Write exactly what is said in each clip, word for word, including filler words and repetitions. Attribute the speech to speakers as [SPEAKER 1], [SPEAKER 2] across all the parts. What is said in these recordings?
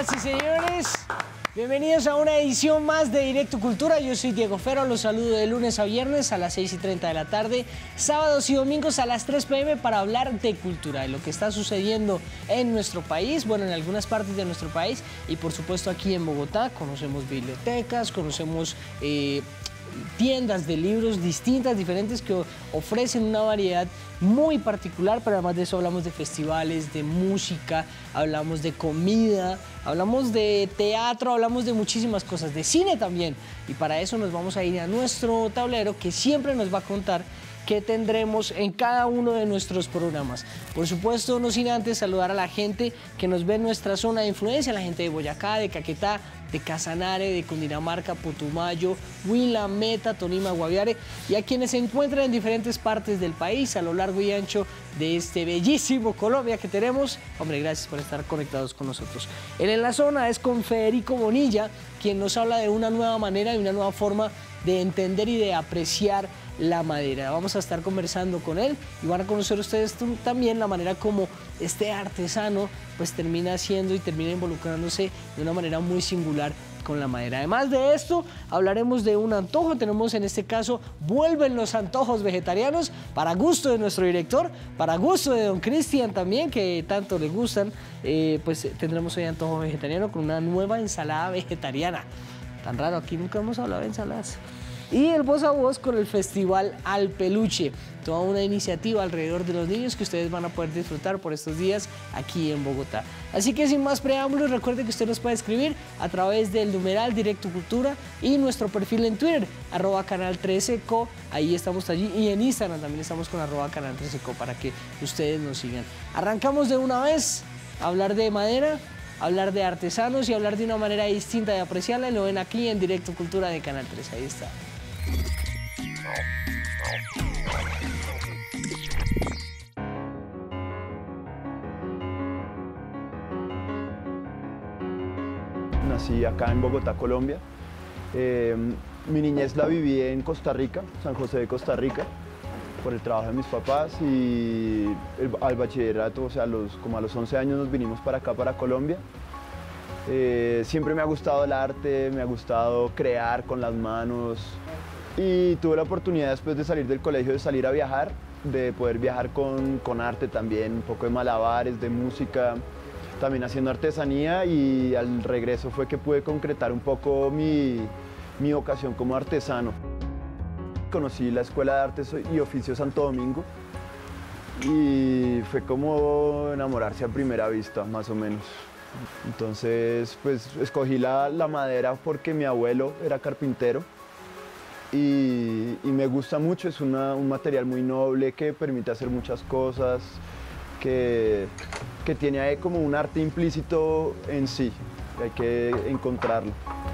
[SPEAKER 1] Señoras y señores, bienvenidos a una edición más de Directo Cultura. Yo soy Diego Ferro, los saludo de lunes a viernes a las seis y treinta de la tarde, sábados y domingos a las tres p m para hablar de cultura, de lo que está sucediendo en nuestro país, bueno, en algunas partes de nuestro país y por supuesto aquí en Bogotá. Conocemos bibliotecas, conocemos eh, tiendas de libros distintas, diferentes, que ofrecen una variedad muy particular, pero además de eso hablamos de festivales, de música, hablamos de comida, hablamos de teatro, hablamos de muchísimas cosas, de cine también. Y para eso nos vamos a ir a nuestro tablero, que siempre nos va a contar qué tendremos en cada uno de nuestros programas. Por supuesto, no sin antes saludar a la gente que nos ve en nuestra zona de influencia, la gente de Boyacá, de Caquetá, de Casanare, de Cundinamarca, Putumayo, Huila, Meta, Tolima, Guaviare, y a quienes se encuentran en diferentes partes del país, a lo largo y ancho de este bellísimo Colombia que tenemos. Hombre, gracias por estar conectados con nosotros. Él en la zona es con Federico Bonilla, quien nos habla de una nueva manera y una nueva forma de entender y de apreciar la madera. Vamos a estar conversando con él y van a conocer ustedes también la manera como este artesano pues termina haciendo y termina involucrándose de una manera muy singular con la madera. Además de esto, hablaremos de un antojo. Tenemos en este caso, vuelven los antojos vegetarianos, para gusto de nuestro director, para gusto de don Cristian también, que tanto le gustan. Eh, pues tendremos hoy antojo vegetariano con una nueva ensalada vegetariana. Tan raro, aquí nunca hemos hablado de ensaladas. Y el voz a voz con el Festival Al Peluche, toda una iniciativa alrededor de los niños que ustedes van a poder disfrutar por estos días aquí en Bogotá. Así que sin más preámbulos, recuerde que usted nos puede escribir a través del numeral Directo Cultura y nuestro perfil en Twitter, arroba canal trece co, ahí estamos allí, y en Instagram también estamos con arroba canal trece co para que ustedes nos sigan. Arrancamos de una vez a hablar de madera, hablar de artesanos y hablar de una manera distinta de apreciarla. Lo ven aquí en Directo Cultura de Canal trece, ahí está.
[SPEAKER 2] Nací acá en Bogotá, Colombia. Eh, mi niñez la viví en Costa Rica, San José de Costa Rica, por el trabajo de mis papás, y el, al bachillerato, o sea, los, como a los once años nos vinimos para acá, para Colombia. Eh, siempre me ha gustado el arte, me ha gustado crear con las manos, y tuve la oportunidad después de salir del colegio de salir a viajar, de poder viajar con, con arte también, un poco de malabares, de música, también haciendo artesanía, y al regreso fue que pude concretar un poco mi, mi vocación como artesano. Conocí la Escuela de Artes y Oficios Santo Domingo y fue como enamorarse a primera vista, más o menos. Entonces, pues escogí la, la madera porque mi abuelo era carpintero. Y, y me gusta mucho, es una, un material muy noble que permite hacer muchas cosas, que, que tiene ahí como un arte implícito en sí, hay que encontrarlo.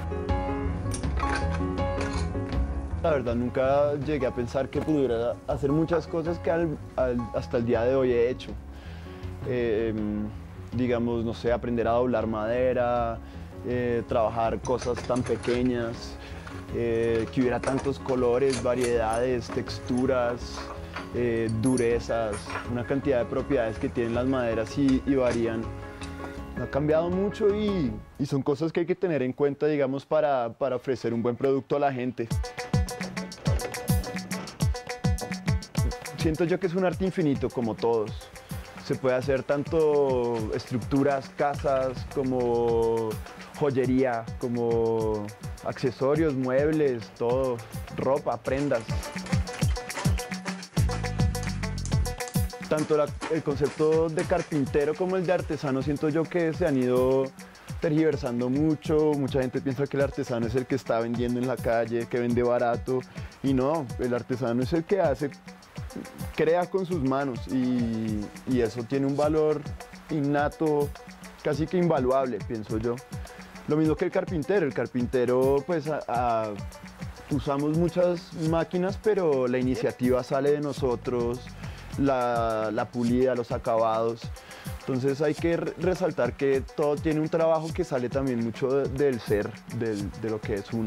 [SPEAKER 2] La verdad, nunca llegué a pensar que pudiera hacer muchas cosas que al, al, hasta el día de hoy he hecho. Eh, digamos, no sé, aprender a doblar madera, eh, trabajar cosas tan pequeñas. Eh, que hubiera tantos colores, variedades, texturas, eh, durezas, una cantidad de propiedades que tienen las maderas y, y varían. Ha cambiado mucho y, y son cosas que hay que tener en cuenta, digamos, para, para ofrecer un buen producto a la gente. Siento yo que es un arte infinito, como todos. Se puede hacer tanto estructuras, casas, como joyería, como accesorios, muebles, todo, ropa, prendas. Tanto la, el concepto de carpintero como el de artesano siento yo que se han ido tergiversando mucho. Mucha gente piensa que el artesano es el que está vendiendo en la calle, que vende barato, y no, el artesano es el que hace, crea con sus manos, y, y eso tiene un valor innato, casi que invaluable, pienso yo. Lo mismo que el carpintero, el carpintero pues a, a, usamos muchas máquinas, pero la iniciativa sale de nosotros, la, la pulida, los acabados. Entonces hay que resaltar que todo tiene un trabajo que sale también mucho de, del ser, del, de lo que es uno.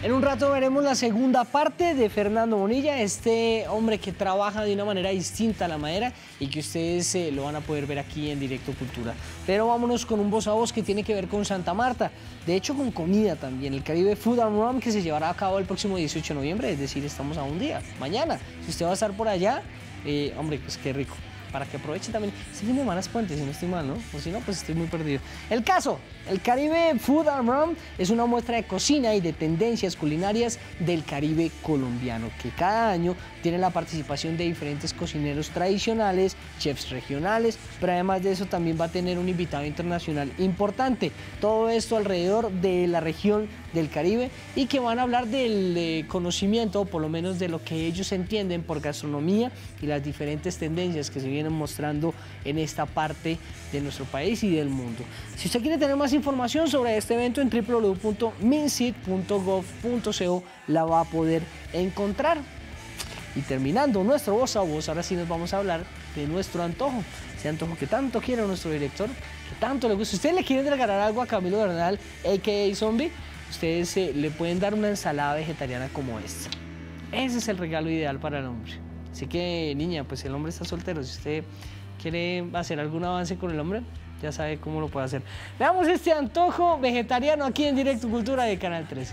[SPEAKER 1] En un rato veremos la segunda parte de Fernando Bonilla, este hombre que trabaja de una manera distinta a la madera y que ustedes eh, lo van a poder ver aquí en Directo Cultura. Pero vámonos con un voz a voz que tiene que ver con Santa Marta, de hecho con comida también, el Caribe Food and Rum, que se llevará a cabo el próximo dieciocho de noviembre, es decir, estamos a un día, mañana. Si usted va a estar por allá, eh, hombre, pues qué rico. Para que aproveche también. Este fin de semana es puente, si no estoy mal, ¿no? O si no, pues estoy muy perdido. El caso, el Caribe Food and Rum es una muestra de cocina y de tendencias culinarias del Caribe colombiano, que cada año tiene la participación de diferentes cocineros tradicionales, chefs regionales, pero además de eso también va a tener un invitado internacional importante. Todo esto alrededor de la región del Caribe y que van a hablar del eh, conocimiento, o por lo menos de lo que ellos entienden por gastronomía y las diferentes tendencias que se vienen mostrando en esta parte de nuestro país y del mundo. Si usted quiere tener más información sobre este evento, en w w w punto mincit punto gov punto co la va a poder encontrar. Y terminando nuestro voz a voz, ahora sí nos vamos a hablar de nuestro antojo, ese antojo que tanto quiere nuestro director, que tanto le gusta. Si ustedes le quieren regalar algo a Camilo Bernal, a k a. Zombie, ustedes eh, le pueden dar una ensalada vegetariana como esta. Ese es el regalo ideal para el hombre. Así que, niña, pues el hombre está soltero. Si usted quiere hacer algún avance con el hombre, ya sabe cómo lo puede hacer. Veamos este antojo vegetariano aquí en Directo Cultura de Canal trece.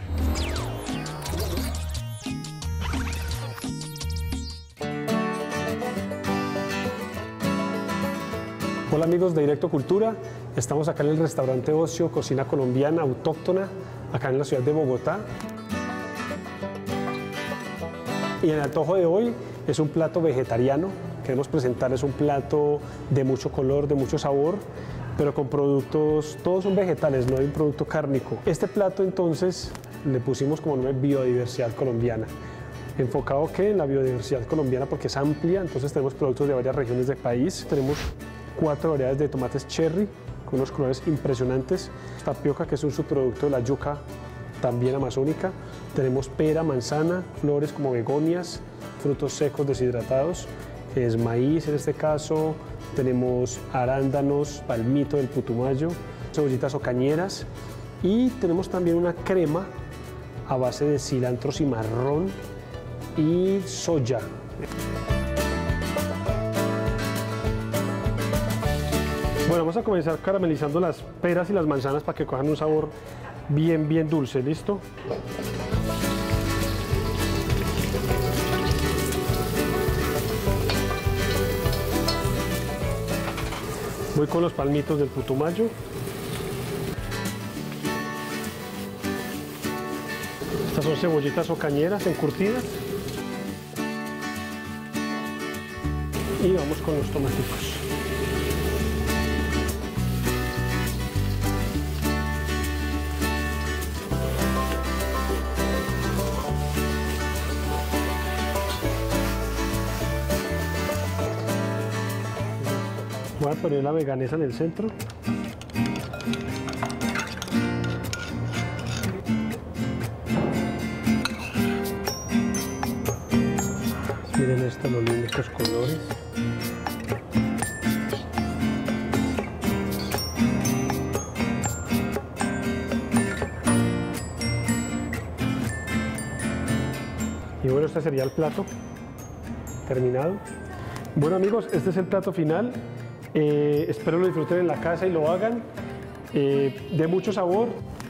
[SPEAKER 3] Hola amigos de Directo Cultura, estamos acá en el restaurante Ocio Cocina Colombiana Autóctona, acá en la ciudad de Bogotá. Y el antojo de hoy es un plato vegetariano. Queremos presentarles un plato de mucho color, de mucho sabor, pero con productos, todos son vegetales, no hay un producto cárnico. Este plato entonces le pusimos como nombre biodiversidad colombiana. Enfocado ¿qué? En la biodiversidad colombiana porque es amplia, entonces tenemos productos de varias regiones del país. Tenemos cuatro variedades de tomates cherry con unos colores impresionantes. Tapioca, que es un subproducto de la yuca, también amazónica. Tenemos pera, manzana, flores como begonias, frutos secos deshidratados, que es maíz en este caso. Tenemos arándanos, palmito del Putumayo, cebollitas o cañeras. Y tenemos también una crema a base de cilantro cimarrón y soya. Bueno, vamos a comenzar caramelizando las peras y las manzanas para que cojan un sabor bien, bien dulce. ¿Listo? Voy con los palmitos del Putumayo. Estas son cebollitas o cañeras encurtidas. Y vamos con los tomaticos. Voy a poner la veganesa en el centro. Miren esto, los lindos colores. Y bueno, este sería el plato terminado. Bueno amigos, este es el plato final. Eh, espero lo disfruten en la casa y lo hagan, eh, de mucho sabor.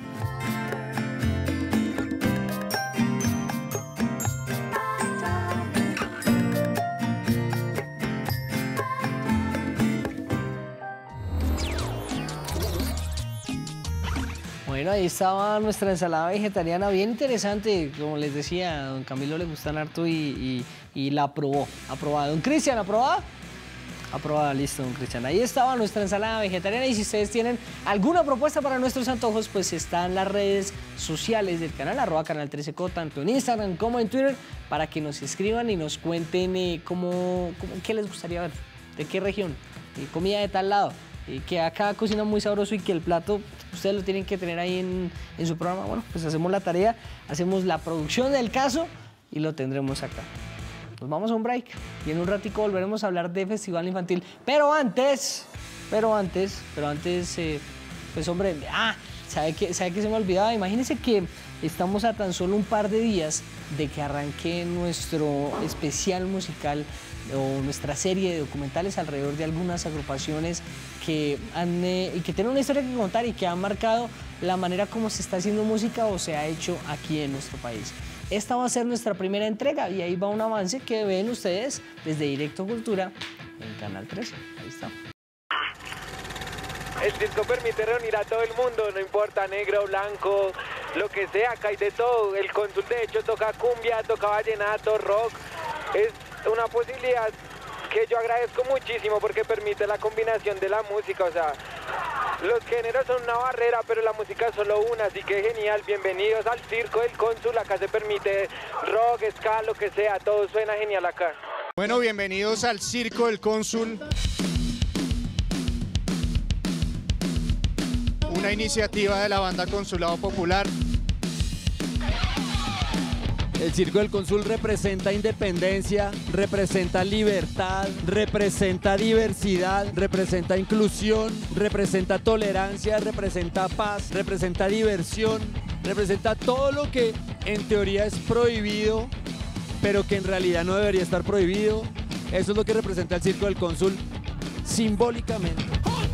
[SPEAKER 1] Bueno, ahí estaba nuestra ensalada vegetariana, bien interesante, como les decía, a don Camilo le gustan harto y, y, y la aprobó, aprobada. Don Cristian, ¿aprobada? Aprobada, listo, don Cristian. Ahí estaba nuestra ensalada vegetariana y si ustedes tienen alguna propuesta para nuestros antojos, pues están las redes sociales del canal, arroba Canal trece Co, tanto en Instagram como en Twitter, para que nos escriban y nos cuenten eh, cómo, cómo, qué les gustaría ver, de qué región, eh, comida de tal lado, eh, que acá cocinan muy sabroso y que el plato ustedes lo tienen que tener ahí en, en su programa. Bueno, pues hacemos la tarea, hacemos la producción del caso y lo tendremos acá. Nos vamos a un break y en un ratico volveremos a hablar de Festival Infantil. Pero antes, pero antes, pero antes, eh, pues hombre, ah, ¿Sabe qué, ¿Sabe qué se me olvidaba? Imagínense que estamos a tan solo un par de días de que arranque nuestro especial musical o nuestra serie de documentales alrededor de algunas agrupaciones que, han, eh, y que tienen una historia que contar y que han marcado la manera como se está haciendo música o se ha hecho aquí en nuestro país. Esta va a ser nuestra primera entrega y ahí va un avance que ven ustedes desde Directo Cultura en Canal trece. Ahí está.
[SPEAKER 4] El disco permite reunir a todo el mundo, no importa negro, blanco, lo que sea, acá hay de todo. El Cónsul de hecho toca cumbia, toca vallenato, rock. Es una posibilidad que yo agradezco muchísimo porque permite la combinación de la música, o sea, los géneros son una barrera, pero la música es solo una, así que genial. Bienvenidos al Circo del Cónsul, acá se permite rock, ska, lo que sea, todo suena genial acá.
[SPEAKER 5] Bueno, bienvenidos al Circo del Cónsul. Una iniciativa de la banda Consulado Popular.
[SPEAKER 6] El Circo del Cónsul representa independencia, representa libertad, representa diversidad, representa inclusión, representa tolerancia, representa paz, representa diversión, representa todo lo que en teoría es prohibido, pero que en realidad no debería estar prohibido. Eso es lo que representa el Circo del Cónsul simbólicamente.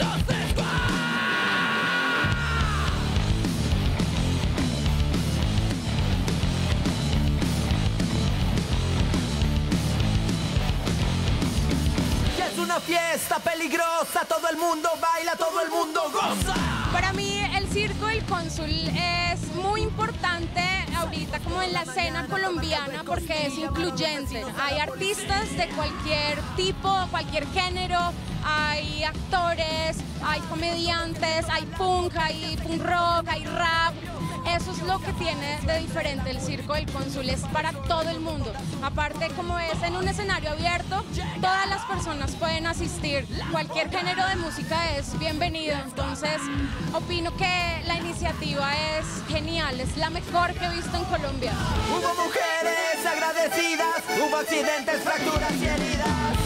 [SPEAKER 7] Una fiesta peligrosa, todo el mundo baila, todo el mundo goza.
[SPEAKER 8] Para mí el Circo del Cónsul es muy importante ahorita como en la escena colombiana porque es incluyente. Hay artistas de cualquier tipo, cualquier género, hay actores, hay comediantes, hay punk, hay punk rock, hay rap. Eso es lo que tiene de diferente el Circo del Cónsul, es para todo el mundo. Aparte, como es en un escenario abierto, todas las personas pueden asistir. Cualquier género de música es bienvenido. Entonces, opino que la iniciativa es genial, es la mejor que he visto en Colombia.
[SPEAKER 7] Hubo mujeres agradecidas, hubo accidentes, fracturas y heridas.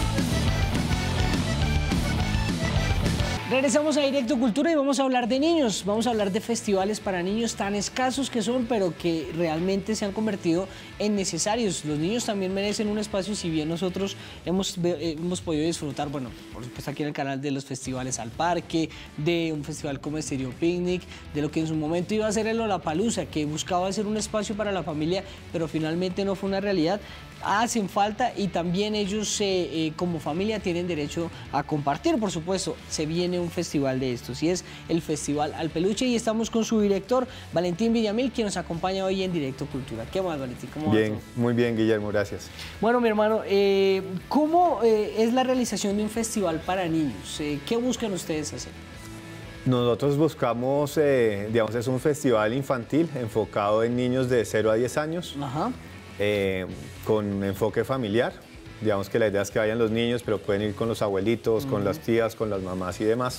[SPEAKER 1] Regresamos a Directo Cultura y vamos a hablar de niños, vamos a hablar de festivales para niños tan escasos que son, pero que realmente se han convertido en necesarios. Los niños también merecen un espacio y si bien nosotros hemos, hemos podido disfrutar, bueno, por supuesto aquí en el canal de los festivales al parque, de un festival como Estéreo Picnic, de lo que en su momento iba a ser el Lollapalooza, que buscaba hacer un espacio para la familia, pero finalmente no fue una realidad. Hacen falta y también ellos eh, eh, como familia tienen derecho a compartir, por supuesto. Se viene un festival de estos y es el Festival al Peluche y estamos con su director Valentín Villamil, quien nos acompaña hoy en Directo Cultura. ¿Qué más, Valentín? ¿Cómo va
[SPEAKER 9] Bien,
[SPEAKER 1] todo?
[SPEAKER 9] muy bien, Guillermo, gracias.
[SPEAKER 1] Bueno, mi hermano, eh, ¿cómo eh, es la realización de un festival para niños? Eh, ¿Qué buscan ustedes hacer?
[SPEAKER 9] Nosotros buscamos, eh, digamos, es un festival infantil enfocado en niños de cero a diez años.
[SPEAKER 1] Ajá.
[SPEAKER 9] Eh, con enfoque familiar, digamos que la idea es que vayan los niños, pero pueden ir con los abuelitos, uh-huh. con las tías, con las mamás y demás.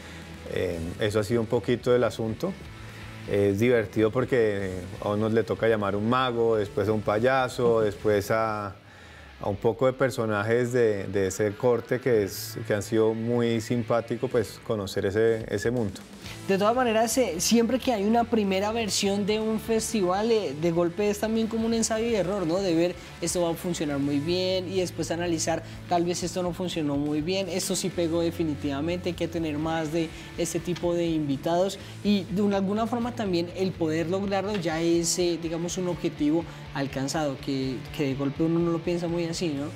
[SPEAKER 9] Eh, eso ha sido un poquito del asunto. Eh, es divertido porque a uno le toca llamar un mago, después a un payaso, después a, a un poco de personajes de, de ese corte que, es, que han sido muy simpático, pues conocer ese, ese mundo.
[SPEAKER 1] De todas maneras, eh, siempre que hay una primera versión de un festival, eh, de golpe es también como un ensayo y error, ¿no? De ver esto va a funcionar muy bien y después analizar tal vez esto no funcionó muy bien, esto sí pegó definitivamente, hay que tener más de este tipo de invitados y de una, alguna forma también el poder lograrlo ya es, eh, digamos, un objetivo alcanzado, que, que de golpe uno no lo piensa muy así, ¿no?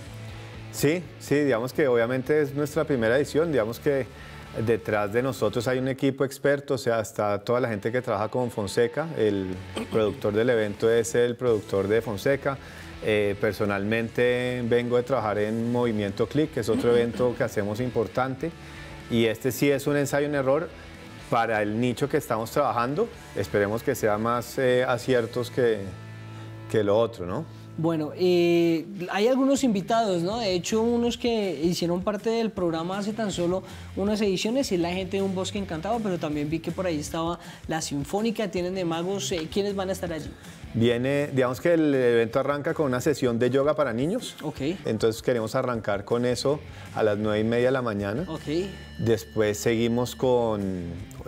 [SPEAKER 9] Sí, sí, digamos que obviamente es nuestra primera edición, digamos que detrás de nosotros hay un equipo experto, o sea, está toda la gente que trabaja con Fonseca, el productor del evento es el productor de Fonseca. Eh, personalmente vengo de trabajar en Movimiento Click, que es otro evento que hacemos importante, y este sí es un ensayo en error para el nicho que estamos trabajando. Esperemos que sea más eh, aciertos que, que lo otro, ¿no?
[SPEAKER 1] Bueno, eh, hay algunos invitados, ¿no? De hecho, unos que hicieron parte del programa hace tan solo unas ediciones, y es la gente de Un Bosque Encantado, pero también vi que por ahí estaba la Sinfónica, tienen de magos. Eh, ¿Quiénes van a estar allí?
[SPEAKER 9] Viene, digamos que el evento arranca con una sesión de yoga para niños.
[SPEAKER 1] Ok.
[SPEAKER 9] Entonces queremos arrancar con eso a las nueve y media de la mañana.
[SPEAKER 1] Ok.
[SPEAKER 9] Después seguimos con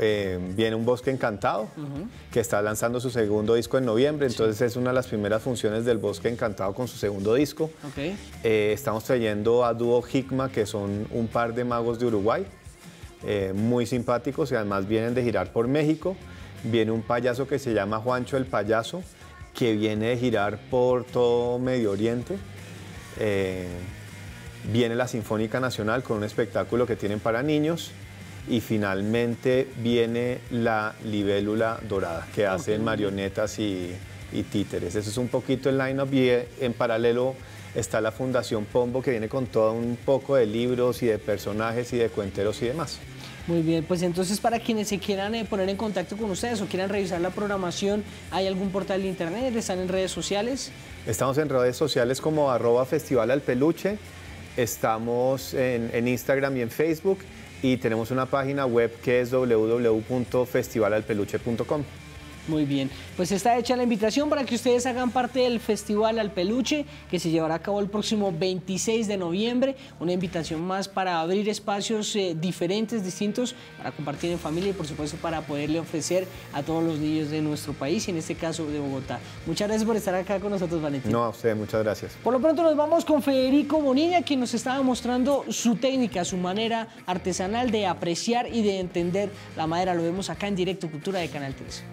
[SPEAKER 9] eh, viene un Bosque Encantado,
[SPEAKER 1] Ujú.
[SPEAKER 9] que está lanzando su segundo disco en noviembre, entonces es una de las primeras funciones del Bosque Encantado con su segundo disco.
[SPEAKER 1] Ok.
[SPEAKER 9] Eh, estamos trayendo a dúo Hikma, que son un par de magos de Uruguay, eh, muy simpáticos y además vienen de girar por México. Viene un payaso que se llama Juancho el Payaso, que viene de girar por todo Medio Oriente. Eh, viene la Sinfónica Nacional con un espectáculo que tienen para niños. Y finalmente viene la Libélula Dorada, que hacen marionetas y, y títeres. Eso es un poquito el line-up y eh, en paralelo está la Fundación Pombo, que viene con todo un poco de libros y de personajes y de cuenteros y demás.
[SPEAKER 1] Muy bien, pues entonces para quienes se quieran eh, poner en contacto con ustedes o quieran revisar la programación, ¿hay algún portal de internet? ¿Están en redes sociales?
[SPEAKER 9] Estamos en redes sociales como arroba Festival al Peluche, estamos en, en Instagram y en Facebook y tenemos una página web que es w w w punto festival al peluche punto com.
[SPEAKER 1] Muy bien, pues está hecha la invitación para que ustedes hagan parte del Festival al Peluche, que se llevará a cabo el próximo veintiséis de noviembre, una invitación más para abrir espacios eh, diferentes, distintos, para compartir en familia y por supuesto para poderle ofrecer a todos los niños de nuestro país y en este caso de Bogotá. Muchas gracias por estar acá con nosotros, Valentín.
[SPEAKER 9] No, a usted, muchas gracias.
[SPEAKER 1] Por lo pronto nos vamos con Federico Bonilla, quien nos estaba mostrando su técnica, su manera artesanal de apreciar y de entender la madera. Lo vemos acá en Directo Cultura de Canal trece.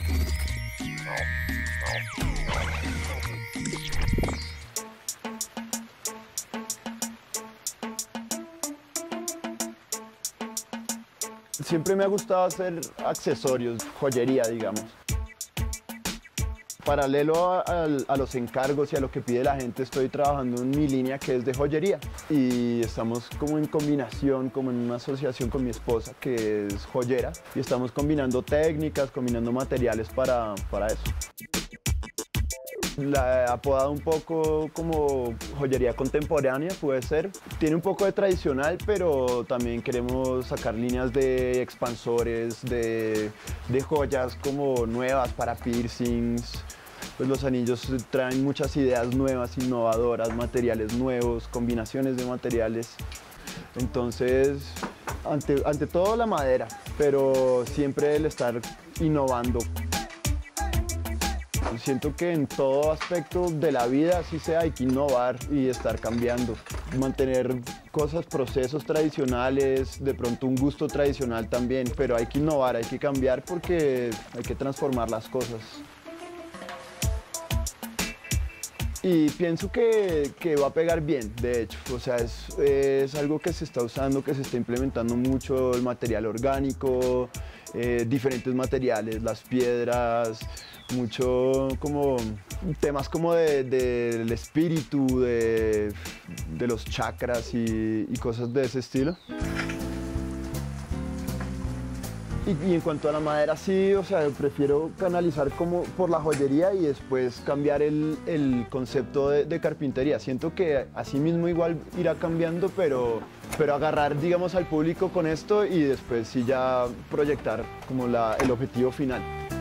[SPEAKER 2] Siempre me ha gustado hacer accesorios, joyería, digamos. Paralelo a, a, a los encargos y a lo que pide la gente, estoy trabajando en mi línea que es de joyería. Y estamos como en combinación, como en una asociación con mi esposa que es joyera. Y estamos combinando técnicas, combinando materiales para, para eso. La he apodado un poco como joyería contemporánea, puede ser. Tiene un poco de tradicional, pero también queremos sacar líneas de expansores, de, de joyas como nuevas para piercings. Pues los anillos traen muchas ideas nuevas, innovadoras, materiales nuevos, combinaciones de materiales. Entonces, ante, ante todo la madera, pero siempre el estar innovando. Siento que en todo aspecto de la vida, así sea, hay que innovar y estar cambiando. Mantener cosas, procesos tradicionales, de pronto un gusto tradicional también, pero hay que innovar, hay que cambiar porque hay que transformar las cosas. Y pienso que, que va a pegar bien, de hecho, o sea, es, es algo que se está usando, que se está implementando mucho, el material orgánico, eh, diferentes materiales, las piedras, mucho como temas como de, de, del espíritu, de, de los chakras y, y cosas de ese estilo. Y, y en cuanto a la madera, sí, o sea, prefiero canalizar como por la joyería y después cambiar el, el concepto de, de carpintería. Siento que así mismo igual irá cambiando, pero, pero agarrar, digamos, al público con esto y después sí ya proyectar como la, el objetivo final.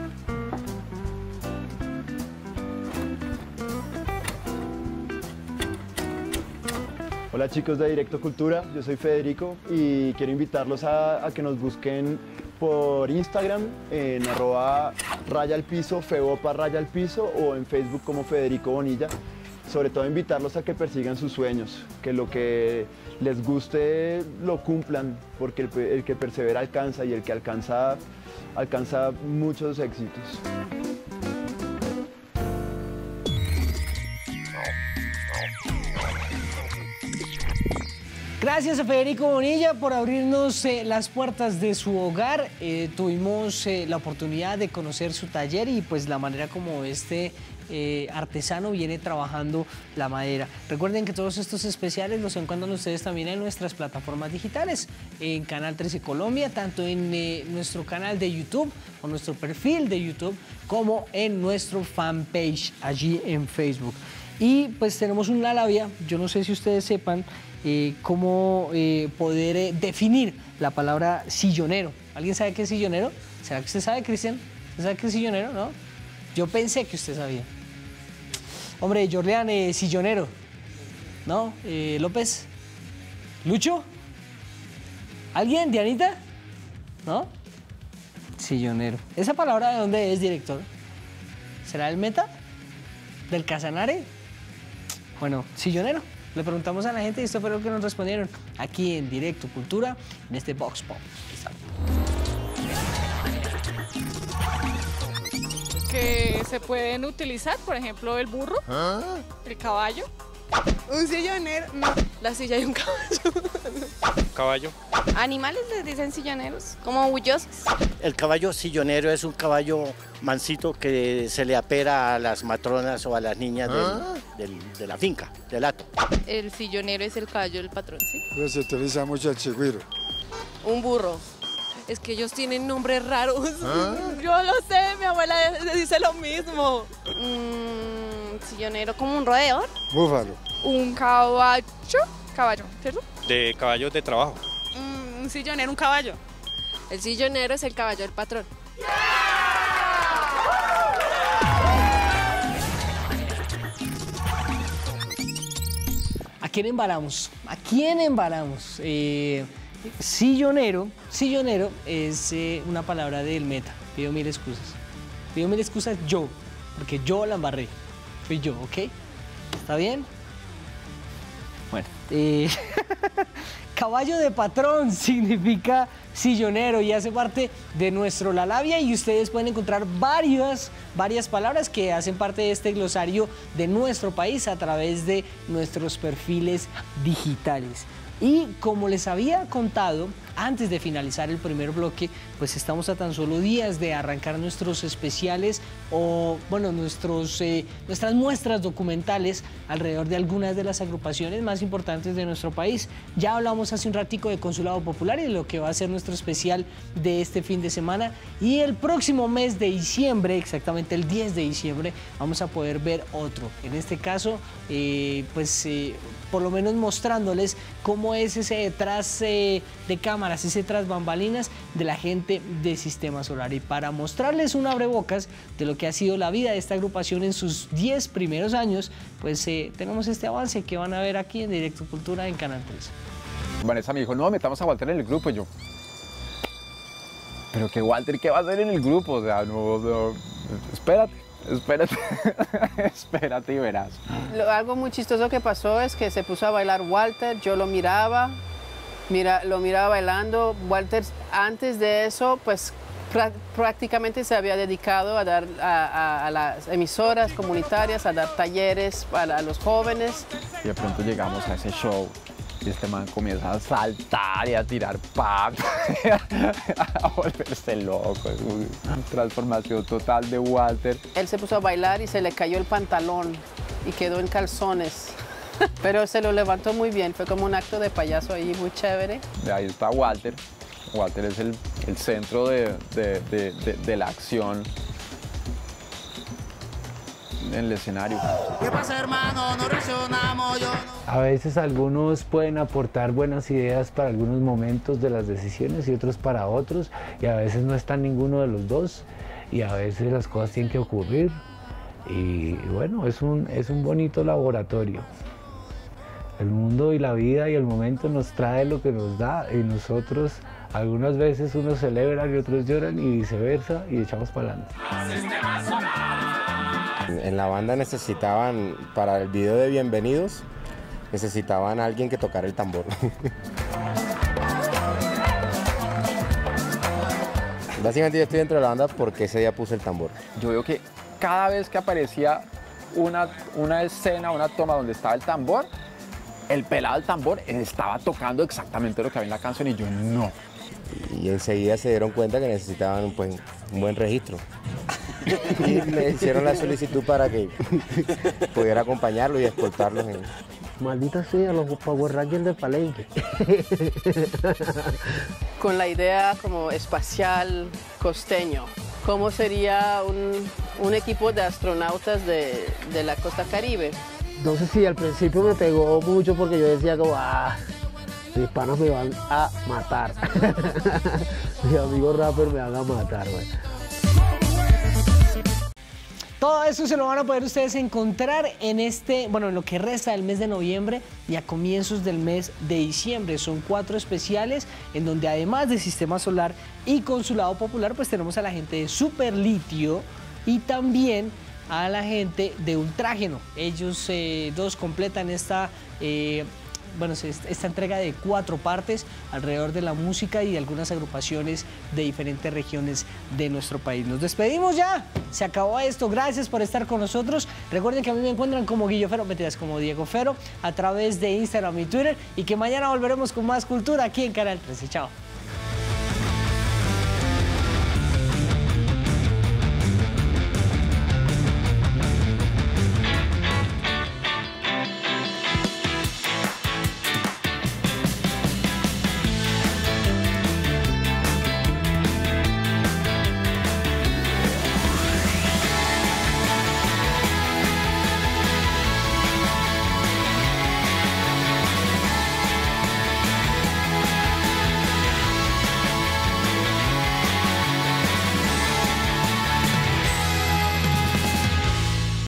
[SPEAKER 2] Hola chicos de Directo Cultura, yo soy Federico y quiero invitarlos a, a que nos busquen por Instagram en arroba raya al piso, febopa raya al piso o en Facebook como Federico Bonilla. Sobre todo invitarlos a que persigan sus sueños, que lo que les guste lo cumplan, porque el, el que persevera alcanza y el que alcanza, alcanza muchos éxitos.
[SPEAKER 1] Gracias a Federico Bonilla por abrirnos eh, las puertas de su hogar. Eh, tuvimos eh, la oportunidad de conocer su taller y pues la manera como este eh, artesano viene trabajando la madera. Recuerden que todos estos especiales los encuentran ustedes también en nuestras plataformas digitales, en Canal trece Colombia, tanto en eh, nuestro canal de YouTube o nuestro perfil de YouTube, como en nuestro fanpage allí en Facebook. Y pues tenemos una labia, yo no sé si ustedes sepan, Eh, cómo eh, poder eh, definir la palabra sillonero. ¿Alguien sabe qué es sillonero? ¿Será que usted sabe, Cristian? ¿Usted sabe qué es sillonero? ¿No? Yo pensé que usted sabía. Hombre, Jorleán, eh, sillonero. ¿No? Eh, López. ¿Lucho? ¿Alguien? ¿Dianita? ¿No? Sillonero. ¿Esa palabra de dónde es, director? ¿Será del Meta? ¿Del Casanare? Bueno, sillonero. Le preguntamos a la gente y esto fue lo que nos respondieron aquí en Directo Cultura, en este Vox Pop.
[SPEAKER 10] Que se pueden utilizar, por ejemplo, el burro, ¿Ah? el caballo.
[SPEAKER 11] Un sillonero, no, la silla y un caballo.
[SPEAKER 12] Caballo.
[SPEAKER 11] Animales les dicen silloneros, como bullosos.
[SPEAKER 13] El caballo sillonero es un caballo mansito que se le apera a las matronas o a las niñas ¿Ah? del, del, de la finca, del hato.
[SPEAKER 11] El sillonero es el caballo del patrón, ¿sí?
[SPEAKER 14] Pues se utiliza mucho el chigüiro.
[SPEAKER 11] Un burro. Es que ellos tienen nombres raros. ¿Ah? Yo lo sé, mi abuela dice lo mismo. Mm, sillonero, como un roedor.
[SPEAKER 14] Búfalo.
[SPEAKER 10] Un caballo. Caballo, ¿cierto?
[SPEAKER 12] De caballos de trabajo.
[SPEAKER 10] Mm, un sillonero, un caballo.
[SPEAKER 11] El sillonero es el caballo del patrón.
[SPEAKER 1] ¿A quién embalamos? ¿A quién embalamos? Eh... Sillonero, sillonero es eh, una palabra del Meta. Pido mil excusas. Pido mil excusas yo, porque yo la embarré. Fui yo, ¿ok? ¿Está bien? Bueno. Eh, caballo de patrón significa sillonero y hace parte de nuestro La Labia y ustedes pueden encontrar varias, varias palabras que hacen parte de este glosario de nuestro país a través de nuestros perfiles digitales. Y como les había contado, antes de finalizar el primer bloque, pues estamos a tan solo días de arrancar nuestros especiales o, bueno, nuestros, eh, nuestras muestras documentales alrededor de algunas de las agrupaciones más importantes de nuestro país. Ya hablamos hace un ratico de Consulado Popular y de lo que va a ser nuestro especial de este fin de semana. Y el próximo mes de diciembre, exactamente el diez de diciembre, vamos a poder ver otro. En este caso, eh, pues, eh, por lo menos mostrándoles cómo es ese detrás eh, de cámaras, ese tras bambalinas de la gente de Sistema Solar. Y para mostrarles un abrebocas de lo que ha sido la vida de esta agrupación en sus diez primeros años, pues eh, tenemos este avance que van a ver aquí en Directo Cultura en Canal tres.
[SPEAKER 15] Vanessa me dijo, no, metamos a Walter en el grupo. Y yo, pero que Walter, ¿qué va a hacer en el grupo? O sea, no, no espérate. Espérate, espérate y verás.
[SPEAKER 16] Lo, algo muy chistoso que pasó es que se puso a bailar Walter, yo lo miraba, mira, lo miraba bailando. Walter antes de eso, pues prácticamente se había dedicado a dar a, a, a las emisoras comunitarias, a dar talleres para a los jóvenes.
[SPEAKER 15] Y de pronto llegamos a ese show y este man comienza a saltar y a tirar papas, a volverse loco. Es una transformación total de Walter.
[SPEAKER 16] Él se puso a bailar y se le cayó el pantalón y quedó en calzones. Pero se lo levantó muy bien, fue como un acto de payaso ahí muy chévere.
[SPEAKER 15] Ahí está Walter. Walter es el, el centro de, de, de, de, de la acción en el escenario.
[SPEAKER 7] ¿Qué pasa, hermano? No reaccionamos, yo no...
[SPEAKER 17] A veces algunos pueden aportar buenas ideas para algunos momentos de las decisiones y otros para otros, y a veces no está ninguno de los dos, y a veces las cosas tienen que ocurrir, y bueno, es un, es un bonito laboratorio. El mundo y la vida y el momento nos trae lo que nos da, y nosotros algunas veces unos celebran y otros lloran, y viceversa, y echamos para adelante.
[SPEAKER 18] En la banda necesitaban, para el video de Bienvenidos, necesitaban a alguien que tocara el tambor. Básicamente yo estoy dentro de la banda porque ese día puse el tambor.
[SPEAKER 15] Yo veo que cada vez que aparecía una, una escena, una toma donde estaba el tambor, el pelado del tambor estaba tocando exactamente lo que había en la canción y yo no.
[SPEAKER 18] Y enseguida se dieron cuenta que necesitaban un buen, un buen registro. Y le hicieron la solicitud para que pudiera acompañarlo y escoltarlos en...
[SPEAKER 17] Maldita sea, los Power Rangers de Palenque.
[SPEAKER 16] Con la idea como espacial costeño. ¿Cómo sería un, un equipo de astronautas de, de la costa caribe?
[SPEAKER 17] No sé si al principio me pegó mucho porque yo decía como, ah, mis panas me van a matar. Mis amigos rappers me van a matar, güey.
[SPEAKER 1] Todo eso se lo van a poder ustedes encontrar en este, bueno, en lo que resta del mes de noviembre y a comienzos del mes de diciembre. Son cuatro especiales en donde además de Sistema Solar y Consulado Popular, pues tenemos a la gente de Superlitio y también a la gente de Ultrágeno. Ellos eh, dos completan esta... Eh, Bueno, esta entrega de cuatro partes alrededor de la música y de algunas agrupaciones de diferentes regiones de nuestro país. Nos despedimos ya, se acabó esto, gracias por estar con nosotros. Recuerden que a mí me encuentran como Guillo Fero, mentiras, como Diego Fero, a través de Instagram y Twitter, y que mañana volveremos con más cultura aquí en Canal trece. Chao.